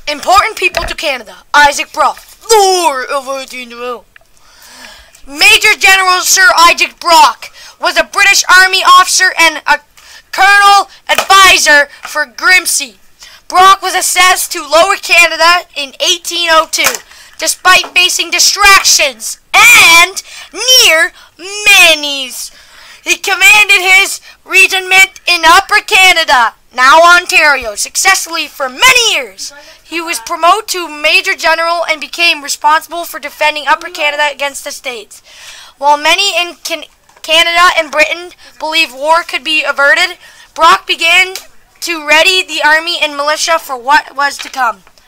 Important people to Canada. Isaac Brock, Lord of 1812. Major General Sir Isaac Brock was a British Army officer and a colonel advisor for Grimsby. Brock was assessed to Lower Canada in 1802, despite facing distractions and near Manis. He commanded his regiment in Upper Canada, now Ontario, successfully for many years. He was promoted to Major General and became responsible for defending Upper Canada against the States. While many in Canada and Britain believed war could be averted, Brock began to ready the army and militia for what was to come.